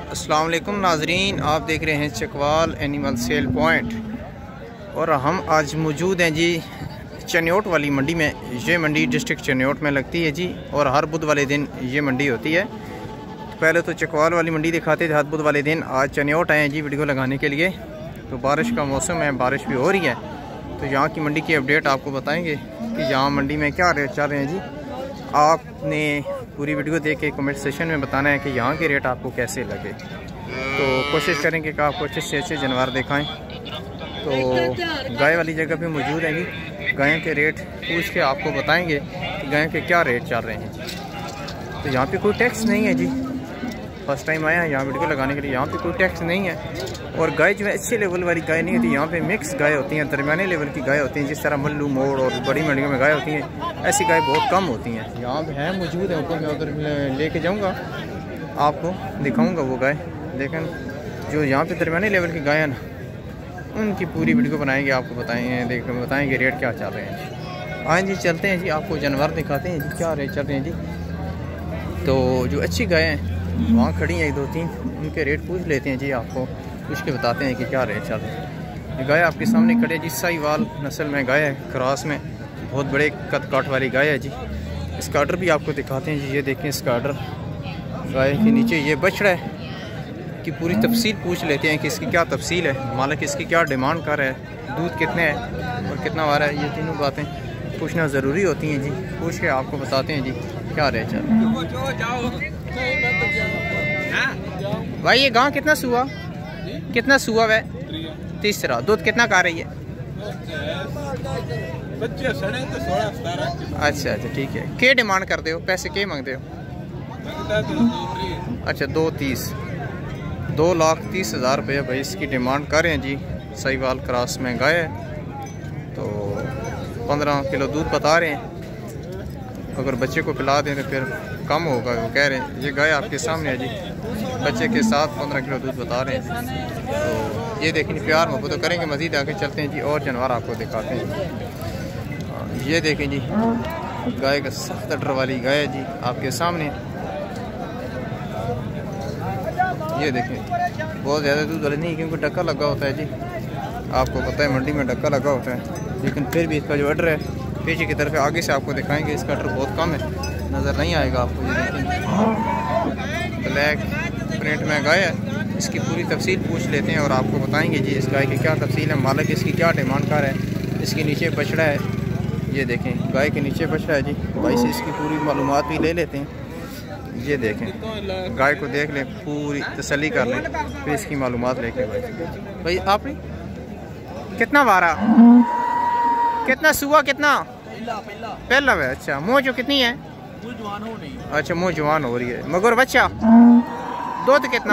अस्सलाम वालेकुम नाजरीन, आप देख रहे हैं चकवाल एनिमल सेल पॉइंट और हम आज मौजूद हैं जी चनियोट वाली मंडी में। ये मंडी डिस्ट्रिक्ट चनियोट में लगती है जी और हर बुध वाले दिन ये मंडी होती है। तो पहले तो चकवाल वाली मंडी दिखाते थे हर बुध वाले दिन, आज चनियोट आए हैं जी वीडियो लगाने के लिए। तो बारिश का मौसम है, बारिश भी हो रही है, तो यहाँ की मंडी की अपडेट आपको बताएँगे कि यहाँ मंडी में क्या रेट चल रहे हैं जी। आपने पूरी वीडियो देख के कमेंट सेशन में बताना है कि यहाँ के रेट आपको कैसे लगे। तो कोशिश करेंगे कि आपको अच्छे से अच्छे जानवर दिखाएं। तो गाय वाली जगह पे मौजूद है जी, गायों के रेट पूछ के आपको बताएंगे कि गायों के क्या रेट चल रहे हैं। तो यहाँ पे कोई टैक्स नहीं है जी, फर्स्ट टाइम आया है यहाँ वीडियो लगाने के लिए। यहाँ पे कोई टैक्स नहीं है और गाय जो है अच्छे लेवल वाली गाय नहीं होती, यहाँ पे मिक्स गाय होती हैं, दरमियाने लेवल की गाय होती हैं। जिस तरह मल्लू मोड़ और बड़ी मंडियों में गाय होती हैं, ऐसी गाय बहुत कम होती हैं। यहाँ पे है मौजूद है, ऊपर मैं उधर लेके जाऊँगा, आपको दिखाऊँगा वो गाय। लेकिन जो यहाँ पे दरमियाने लेवल की गाय है ना, उनकी पूरी वीडियो बनाएंगे, आपको बताएँगे रेट क्या चल रहे हैं। हाँ जी, चलते हैं जी, आपको जानवर दिखाते हैं जी क्या रेट चल रहे हैं जी। तो जो अच्छी गाय हैं वहाँ खड़ी हैं 1-2-3, उनके रेट पूछ लेते हैं जी, आपको पूछ के बताते हैं कि क्या रेट चल रहे हैं। गाय आपके सामने खड़े जी, साहिवाल नस्ल में गाय है, क्रॉस में, बहुत बड़े कद काट वाली गाय है जी। इसका आर्डर भी आपको दिखाते हैं जी, ये देखें इसका आर्डर। गाय के नीचे ये बछड़ा है कि पूरी तफसील पूछ लेते हैं कि इसकी क्या तफसील है, मालिक इसकी क्या डिमांड कर रहा है, दूध कितने है और कितना आ रहा है। ये तीनों बातें पूछना ज़रूरी होती हैं जी, पूछ के आपको बताते हैं जी क्या रेट चल रहा है। भाई ये गाँव कितना सुआ, कितना सुआ है? तीसरा। दूध कितना का रही है? अच्छा अच्छा, ठीक है। क्या डिमांड करते हो, पैसे क्या मांगते हो? अच्छा 2.30, 2,30,000 रुपये भाई इसकी डिमांड कर रहे हैं जी। साहिवाल क्रॉस में गाय है, तो 15 किलो दूध बता रहे हैं। अगर बच्चे को पिला दें तो फिर कम होगा, वो कह रहे हैं। ये गाय आपके सामने है जी, बच्चे के साथ 15 किलो दूध बता रहे हैं जी। तो ये देखें, प्यार मोहब्बत तो करेंगे, मज़ीद आगे चलते हैं जी और जानवर आपको दिखाते हैं। ये देखें जी, गाय का सख्त अडर वाली गाय है जी आपके सामने। ये देखें, बहुत ज़्यादा दूध वाली नहीं, क्योंकि डक्का लगा होता है जी, आपको पता है मंडी में डक्का लगा होता है। लेकिन फिर भी इसका जो अडर है पीछे की तरफ आगे से आपको दिखाएंगे, इसका अडर बहुत कम है, नज़र नहीं आएगा आपको। ये देखें, ब्लैक प्रिंट में गाय है, इसकी पूरी तफसील पूछ लेते हैं और आपको बताएंगे जी इस गाय की क्या तफसील है, मालिक इसकी क्या डिमांड कर है। इसके नीचे बछड़ा है, ये देखें गाय के नीचे बछड़ा है जी। भाई से इसकी पूरी मालूमात भी ले लेते हैं। ये देखें, गाय को देख लें, पूरी तसल्ली कर लें, फिर इसकी मालूमात लेके भाई आपने कितना वारा, कितना सुआ, कितना पहला है? अच्छा, मुँह जो कितनी है? अच्छा, मुँह जवान हो रही है, मगर बच्चा दूध कितना?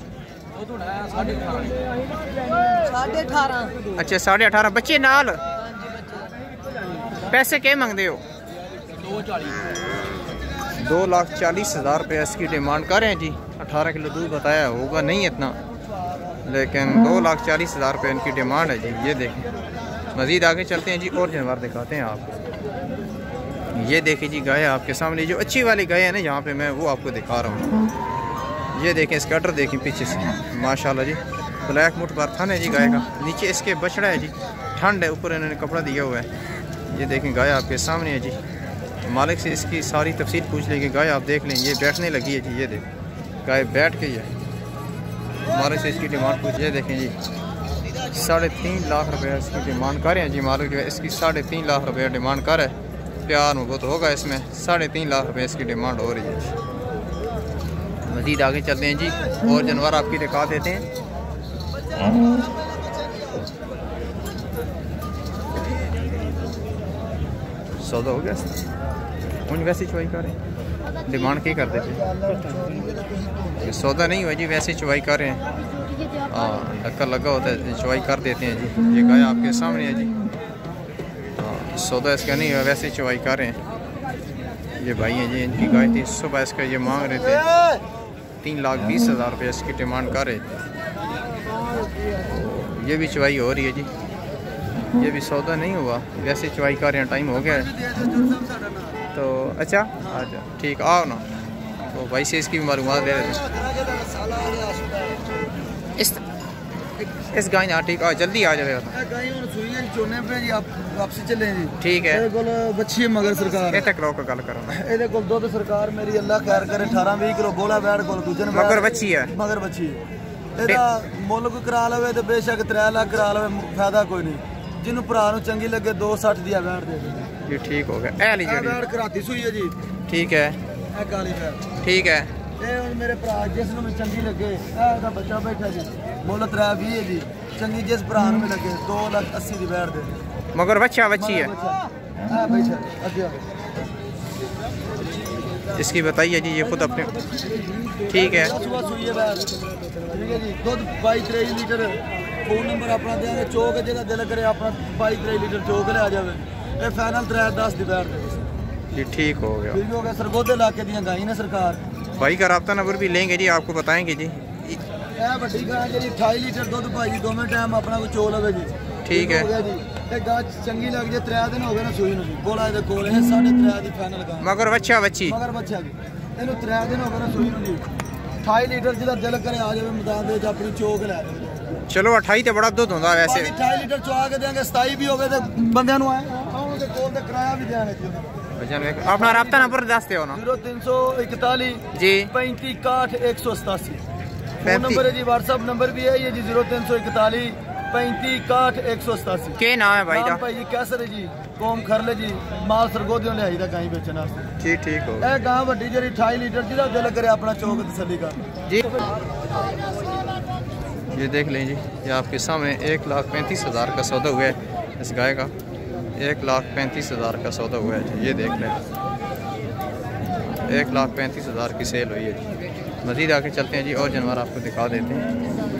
18.5। अच्छा 18.5 बच्चे नाल। पैसे क्या मांगते हो? 2,40,000 रुपये इसकी डिमांड कर रहे हैं जी। 18 किलो दूध बताया, होगा नहीं इतना, लेकिन 2,40,000 रुपये इनकी डिमांड है जी। ये देखें, मज़ीद आगे चलते हैं जी और जानवर दिखाते हैं आपको। ये देखिए जी, गाय आपके सामने जो अच्छी वाली गाय है ना, यहाँ पे मैं वो आपको दिखा रहा हूँ। ये देखें, इसका अडर देखें पीछे से, माशाल्लाह जी, ब्लैक मुठ पर थन है जी गाय का। नीचे इसके बछड़ा है जी, ठंड है, ऊपर इन्होंने कपड़ा दिया हुआ है। ये देखें, गाय आपके सामने है जी। मालिक से इसकी सारी तफसील पूछ लेंगे। गाय आप देख लें, ये बैठने लगी है जी। ये देखें, गाय बैठ गई है। मालिक से इसकी डिमांड पूछ, ये देखें जी, 3.5 लाख रुपये इसकी डिमांड कर रहे हैं जी। मालिक जो है इसकी 3.5 लाख रुपये डिमांड कर है। प्यार मोहब्बत होगा इसमें, 3.5 लाख रुपये इसकी डिमांड हो रही है। मज़ीद आगे चलते हैं जी और जानवर आपकी दिखा देते हैं। सौदा हो गया, उन वैसे चुवाई कर रहे हैं, डिमांड क्या कर देते? सौदा नहीं हुआ जी, वैसे चुवाई कर रहे हैं। हाँ, धक्का लगा होता है, चुवाई कर देते हैं जी। ये गाय आपके सामने है जी। हाँ, सौदा इसका नहीं हुआ, वैसे चुवाई कर रहे हैं। ये भाई हैं जी, इनकी गाय थी, सुबह इसका ये मांग रहे थे 3,20,000 रुपये इसकी डिमांड कर रहे थे। ये भी चुवाई हो रही है जी, ये भी सौदा नहीं हुआ, वैसे चुवाई कर रहे हैं, टाइम हो गया है। तो अच्छा ठीक आओ ना, तो भाई से इसकी भी मालूमात ले रहे थे। इस गाय ना ठीक जल्दी आ जाएगा ठीक है बच्ची मगर सरकार गल करो ਇਹਦੇ ਕੋਲ ਦੁੱਧ ਸਰਕਾਰ ਮੇਰੀ ਅੱਲਾ ਖੈਰ ਕਰੇ 18-20 ਕਿਲੋ ਗੋਲਾ ਬੈੜ ਕੋਲ ਦੂਜੇ ਮਗਰ ਬੱਚੀ ਹੈ ਇਹਦਾ ਮੁੱਲ ਕੋ ਕਰਾ ਲਵੇ ਤੇ ਬੇਸ਼ੱਕ 3 ਲੱਖ ਕਰਾ ਲਵੇ ਫਾਇਦਾ ਕੋਈ ਨਹੀਂ ਜਿਹਨੂੰ ਭਰਾ ਨੂੰ ਚੰਗੀ ਲੱਗੇ 260 ਦੀ ਬੈੜ ਦੇ ਜੀ ਠੀਕ ਹੋ ਗਿਆ ਇਹ ਵਾਲੀ ਜਿਹੜੀ ਬੈੜ ਕਰਾਤੀ ਸੂਈ ਹੈ ਜੀ ਠੀਕ ਹੈ ਇਹ ਕਾਲੀ ਬੈੜ ਠੀਕ ਹੈ ਇਹ ਹੁਣ ਮੇਰੇ ਭਰਾ ਜਿਸ ਨੂੰ ਵੀ ਚੰਗੀ ਲੱਗੇ ਇਹ ਇਹਦਾ ਬੱਚਾ ਬੈਠਾ ਜੀ ਮੁੱਲ 320 ਹੈ ਜੀ चंगी जिस भरा में लगे 2,80,000 की बैठ दे मगर बच्चा बच्ची है इसकी बताइए जी ये खुद अपने ठीक है दूध 22-23 लीटर फोन नंबर अपना देंगे चौक जगह दिल करे अपना 22-23 लीटर चौक ले आ जाए ये फाइनल 3-10 की बैठ दे जी ठीक हो गया सरगोधे इलाके दी गाई ने सरकार भाई का रब्ता नंबर भी लेंगे जी आपको बताएंगे जी ਵੱਡੀ ਗਾਂ ਜਿਹੜੀ 28 ਲੀਟਰ ਦੁੱਧ ਭਾਜੀ ਦੋਵੇਂ ਟਾਈਮ ਆਪਣਾ ਕੋਈ ਚੋ ਲਵੇ ਜੀ ਠੀਕ ਹੈ ਜੀ ਤੇ ਗਾਂ ਚੰਗੀ ਲੱਗ ਜੇ 3 ਦਿਨ ਹੋ ਗਏ ਨਾ ਸੂਈ ਨੂੰ ਜੀ ਬੋਲਾ ਇਹਦੇ ਕੋਲ ਇਹ 3.5 ਦੀ ਫਾਈਨਲ ਗਾਂ ਮਗਰ ਬੱਚਾ ਬੱਚੀ ਮਗਰ ਬੱਚਾ ਜੀ ਇਹਨੂੰ 3 ਦਿਨ ਹੋ ਗਏ ਨਾ ਸੂਈ ਨੂੰ ਜੀ 28 ਲੀਟਰ ਜਿਹਦਾ ਦਿਲ ਕਰੇ ਆ ਜਾਵੇ ਮੈਦਾਨ ਦੇ ਵਿੱਚ ਆਪਣੀ ਚੋਕ ਲੈ ਜਾਵੇ ਚਲੋ 28 ਤੇ ਬੜਾ ਦੁੱਧ ਹੁੰਦਾ ਵੈਸੇ 28 ਲੀਟਰ ਚਵਾ ਕੇ ਦੇਾਂਗੇ 27 ਵੀ ਹੋ ਗਏ ਤੇ ਬੰਦਿਆਂ ਨੂੰ ਆਉਣ ਦੇ ਕੋਲ ਤੇ ਕਿਰਾਇਆ ਵੀ ਦੇਾਂਗੇ ਜੀ अपना रब्ता नंबर दस दो ना 0341 जी 35 61 187 फोन नंबर है जी व्हाट्सएप नंबर भी है ये जी 0341 35 61 187 के नाम है भाई दा भाई जी कैसर है जी कौम खरले जी माल सरगोदियों ले आई दा गाय बेचन वास्ते जी ठीक हो ए गां वड्डी जेडी 28 लीटर जिदा दिल करे अपना चौक तसल्ली कर जी ये देख लें जी ये आपके सामने 1,35,000 का सौदा हुआ है इस गाय का 1,35,000 का सौदा हुआ है ये देख लें 1,35,000 की सेल हुई है जी मज़ीद आके चलते हैं जी और जानवर आपको दिखा देते हैं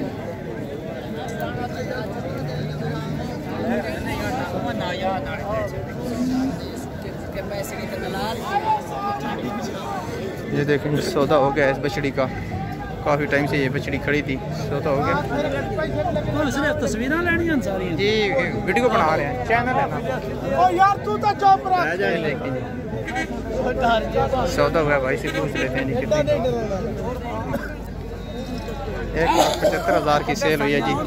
ये देखें सौदा हो गया इस बछड़ी का काफ़ी टाइम से ये बछड़ी खड़ी थी सौदा हो गया तस्वीरें लेनी हैं सारी जी वीडियो बना रहे हैं चैनल है ना ओ यार तू तो चुप रह सौदा हुआ भाई से पूछ लेते हैं जी कितने 1,75,000 की सेल हुई है जी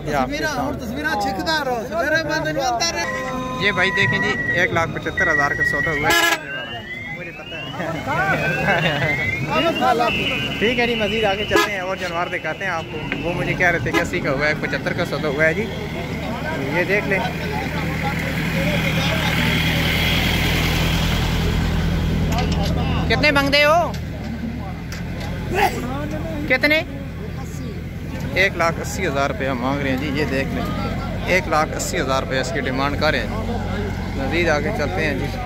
ये भाई देखें जी 1,75,000 का सौदा हुआ है मुझे पता है ठीक है जी मज़ीद आगे चलते हैं और जानवर दिखाते हैं आपको वो मुझे कह रहे थे कि 80 का हुआ है 75 का सौदा हुआ है जी ये देख लें कितने मांगते हो कितने 1,80,000 रुपया मांग रहे हैं जी ये देख लें 1,80,000 रुपया इसकी डिमांड कर रहे हैं मज़ीद आगे चलते हैं जी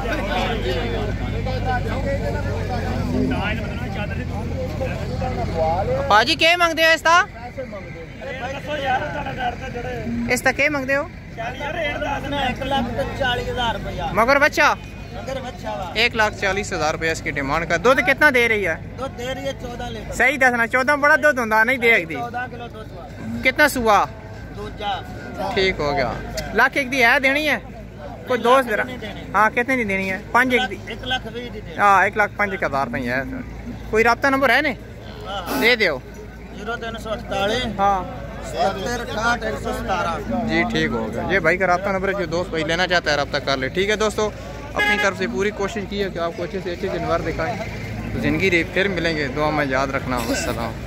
पाजी क्या मांगते हो इसका क्या मांगते हो 1,40,000 रुपया मगर बच्चा 1,40,000 रुपया इसकी डिमांड का दूध कितना दे रही है दूध दे रही है 14 लीटर सही दसना 14 बड़ा दूध होता नहीं देगी 14 किलो दूध कितना सुआ दूजा ठीक हो गया लाख एक दी है देनी है कोई दोस्त दे हाँ कितने की देनी है 5 हाँ 1,05,000 नहीं है कोई रब्ता नंबर है ने दे दो 0348 हाँ 70 117 जी ठीक हो गया ये भाई का रब्ता नंबर है जो दोस्त भाई लेना चाहता है रब्ता कर ले ठीक है दोस्तों अपनी तरफ से पूरी कोशिश की है कि आपको अच्छे से अच्छे जानवर दिखाएं तो ज़िंदगी फिर मिलेंगे दुआ में याद रखना अस्सलाम।